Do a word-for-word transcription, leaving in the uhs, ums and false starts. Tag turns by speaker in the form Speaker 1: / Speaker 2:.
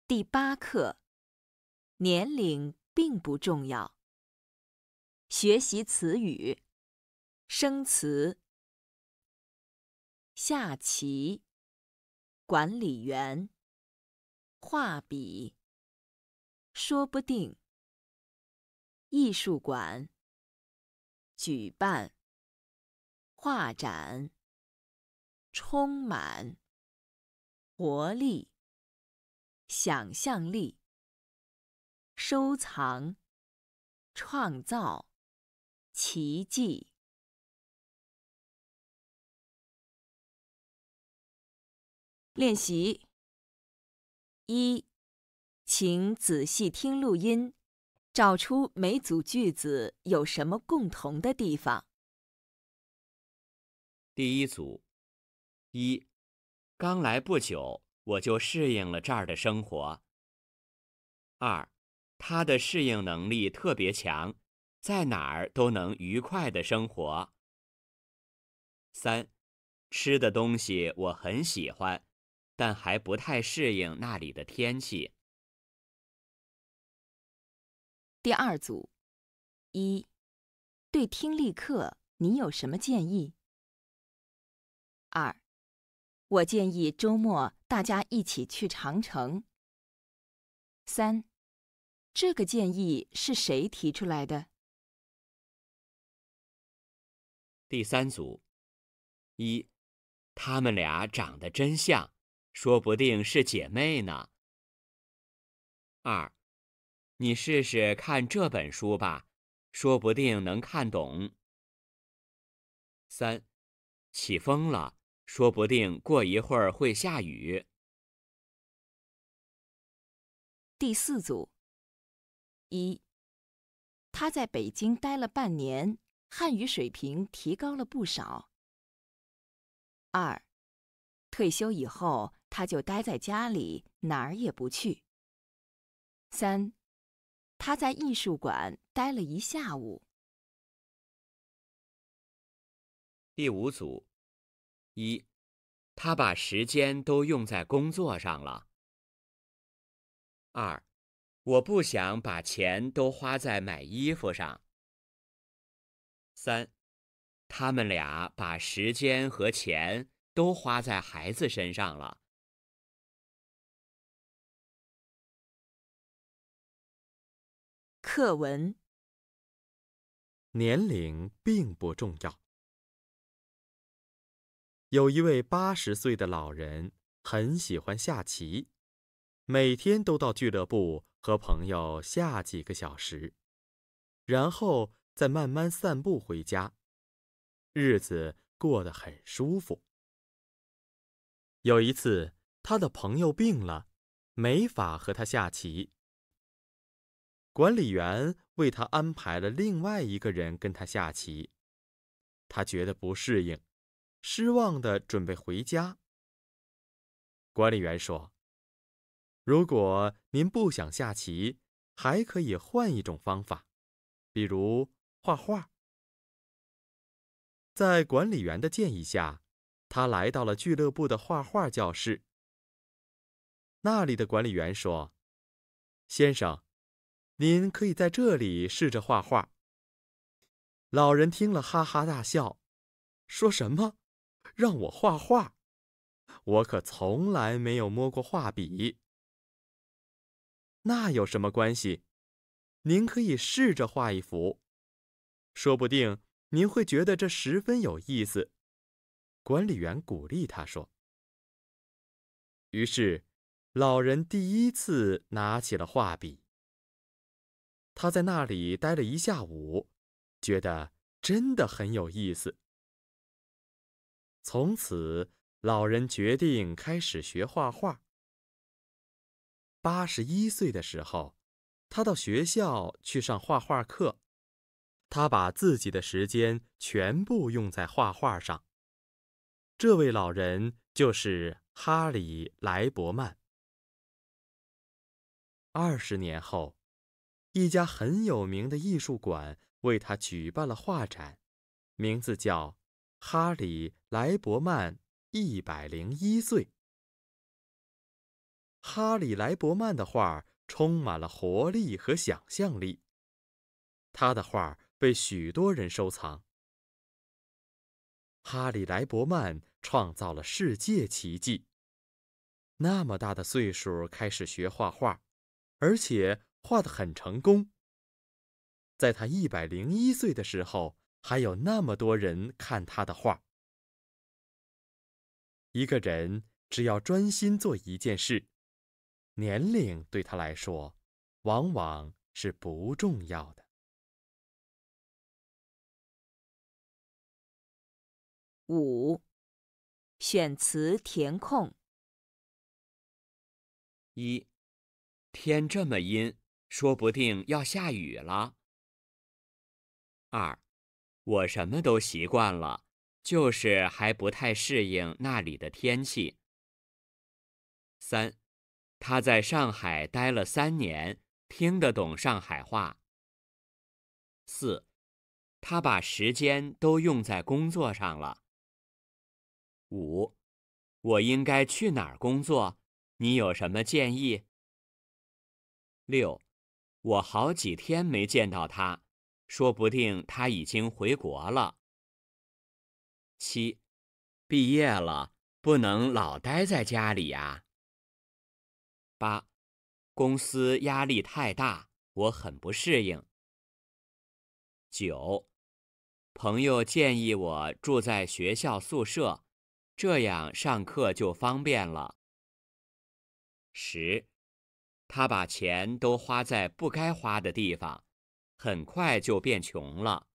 Speaker 1: 第八课，年龄并不重要。学习词语，生词：下棋、管理员、画笔、说不定、艺术馆、举办、画展、充满、活力、想象力、收藏、创造、奇迹。练习一，请仔细听录音，找出每组句子有什么共同的地方。
Speaker 2: 第一组，一，刚来不久，我就适应了这儿的生活。二，他的适应能力特别强，在哪儿都能愉快地生活。三，吃的东西我很喜欢，但还不太适应那里的天气。
Speaker 1: 第二组，一，对听力课你有什么建议？二，我建议周末大家一起去长城。三，这个建议是谁提出来的？
Speaker 2: 第三组，一，她们俩长得真像，说不定是姐妹呢。二，你试试看这本书吧，说不定能看懂。三，起风了，说不定过一会儿会下雨。
Speaker 1: 第四组，一，他在北京待了半年，汉语水平提高了不少。二，退休以后他就待在家里，哪儿也不去。三，他在艺术馆待了一下午。
Speaker 2: 第五组，一，他把时间都用在工作上了。二，我不想把钱都花在买衣服上。三，他们俩把时间和钱都花在孩子身上了。
Speaker 1: 课文：
Speaker 3: 年龄并不重要。有一位八十岁的老人很喜欢下棋，每天都到俱乐部和朋友下几个小时，然后再慢慢散步回家，日子过得很舒服。有一次，他的朋友病了，没法和他下棋。管理员为他安排了另外一个人跟他下棋，他觉得不适应，失望地准备回家。管理员说：“如果您不想下棋，还可以换一种方法，比如画画。”在管理员的建议下，他来到了俱乐部的画画教室。那里的管理员说：“先生，您可以在这里试着画画。”老人听了哈哈大笑，说什么？让我画画？我可从来没有摸过画笔。那有什么关系？您可以试着画一幅，说不定您会觉得这十分有意思。管理员鼓励他说。于是，老人第一次拿起了画笔。他在那里待了一下午，觉得真的很有意思。从此，老人决定开始学画画。八十一岁的时候，他到学校去上画画课。他把自己的时间全部用在画画上。这位老人就是哈里·莱伯曼。二十年后，一家很有名的艺术馆为他举办了画展，名字叫哈里·莱伯曼一百零一岁。 哈里莱伯曼的画充满了活力和想象力。他的画被许多人收藏。哈里莱伯曼创造了世界奇迹。那么大的岁数开始学画画，而且画得很成功。在他一百零一岁的时候，还有那么多人看他的画。一个人只要专心做一件事，年龄对他来说，往往是不重要的。
Speaker 1: 五、选词填空。
Speaker 2: 一，天这么阴，说不定要下雨了。二，我什么都习惯了，就是还不太适应那里的天气。三，他在上海待了三年，听得懂上海话。四，他把时间都用在工作上了。五，我应该去哪儿工作？你有什么建议？六，我好几天没见到他，说不定他已经回国了。七，毕业了，不能老待在家里呀。八，公司压力太大，我很不适应。九，朋友建议我住在学校宿舍，这样上课就方便了。十，他把钱都花在不该花的地方，很快就变穷了。